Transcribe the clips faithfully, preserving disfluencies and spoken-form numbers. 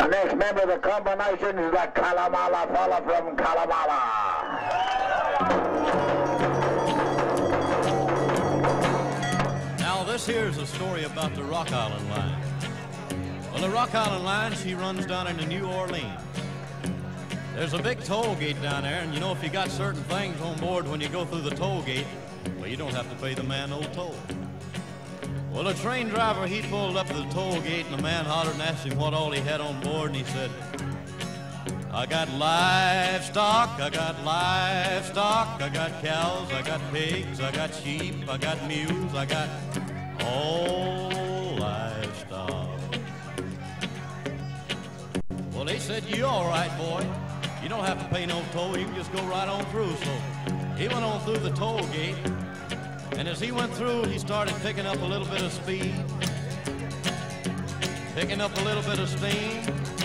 next member of the combination is the Kalamala fella from Kalamala. Now this here's a story about the Rock Island Line. Well, the Rock Island Line, she runs down into New Orleans. There's a big toll gate down there, and you know if you got certain things on board when you go through the toll gate, well, you don't have to pay the man no toll. Well, the train driver, he pulled up to the toll gate, and the man hollered and asked him what all he had on board, and he said, I got livestock, I got livestock, I got cows, I got pigs, I got sheep, I got mules, I got all livestock. Well, they said, you all right, boy. You don't have to pay no toll, you can just go right on through. So he went on through the toll gate, and as he went through, he started picking up a little bit of speed, picking up a little bit of steam.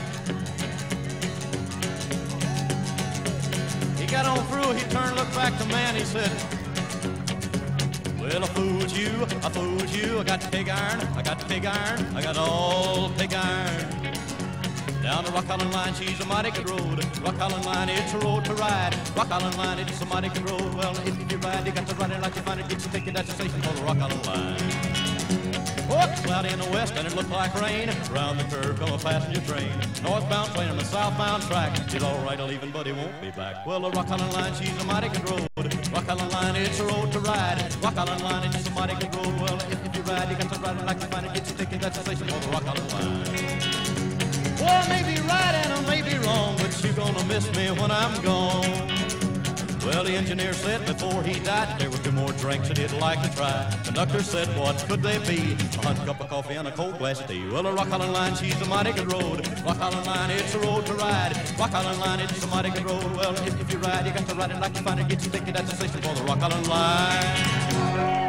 He got on through, he turned, looked back to the man, he said, well, I fooled you, I fooled you, I got pig iron, I got pig iron, I got all pig iron. Down the Rock Island Line, she's a mighty good road. Rock Island Line, it's a road to ride. Rock Island Line, it's a mighty good road. Well, if you ride, you got to ride it like you find it. Get your ticket at the station for the Rock Island Line. Oh, it's cloudy in the west and it looked like rain. Round the curve come a passenger train. Northbound train on the southbound track. He's all right, I'll leaving, but he won't be back. Well, the Rock Island Line, she's a mighty good road. Rock Island Line, it's a road to ride. Rock Island Line, it's a mighty good road. Well, if, if you ride, you got to ride it like you find it. Get your ticket at the station for the Rock Island Line. Well, I may be right and I may be wrong, but you're gonna miss me when I'm gone. Well, the engineer said before he died there were two more drinks that he'd like to try. Conductor said, what could they be? A hot cup of coffee and a cold glass of tea. Well, the Rock Island Line, she's a mighty good road. Rock Island Line, it's a road to ride. Rock Island Line, it's a mighty good road. Well, if, if you ride, you got to ride it like you find it. Get your ticket at the station for the Rock Island Line.